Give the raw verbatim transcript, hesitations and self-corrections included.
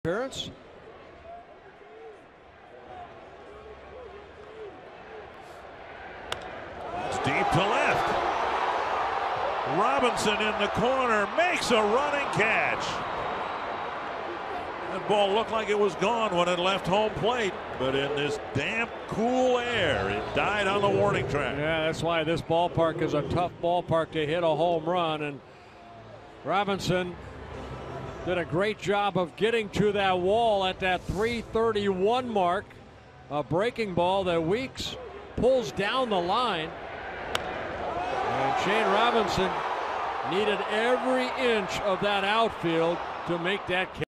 Appearance. It's deep to left. Robinson in the corner makes a running catch. That ball looked like it was gone when it left home plate, but in this damp, cool air, it died on the warning track. Yeah, that's why this ballpark is a tough ballpark to hit a home run, and Robinson did a great job of getting to that wall at that three thirty-one mark. A breaking ball that Weeks pulls down the line. And Shane Robinson needed every inch of that outfield to make that catch.